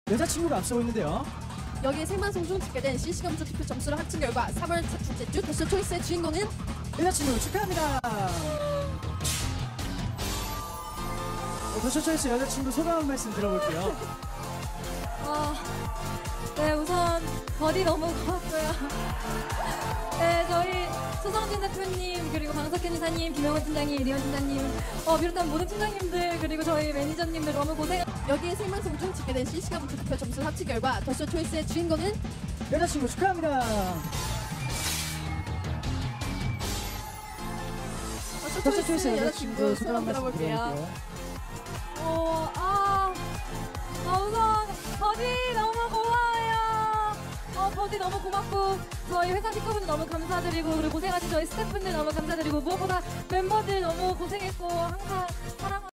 여자친구가 앞서고 있는데요. 여기에 생방송 중 집계된 실시간 투표 점수를 합친 결과 3월 첫째 주 더쇼 초이스의 주인공은 여자친구 축하합니다. 더쇼 초이스 여자친구 소감 한 말씀 들어볼게요. 네, 우선 버디 너무 고맙고요. 네, 저희 소성진 대표님, 그리고 방석현 이사님, 김영원 팀장님, 이리원 팀장님, 비롯한 모든 팀장님들, 그리고 저희 매니저님들 너무 고생. 여기에 생방송 중 집계된 실시간 투표 점수를 합친 결과 더쇼 초이스의 주인공은 여자친구 축하합니다. 더쇼 초이스 여자친구 소감 한 말씀 들어볼게요. 우선 버디 너무 고마워요. 버디 너무 고맙고, 저희 회사 식구분들 너무 감사드리고, 그리고 고생하신 저희 스태프분들 너무 감사드리고, 무엇보다 멤버들 너무 고생했고, 항상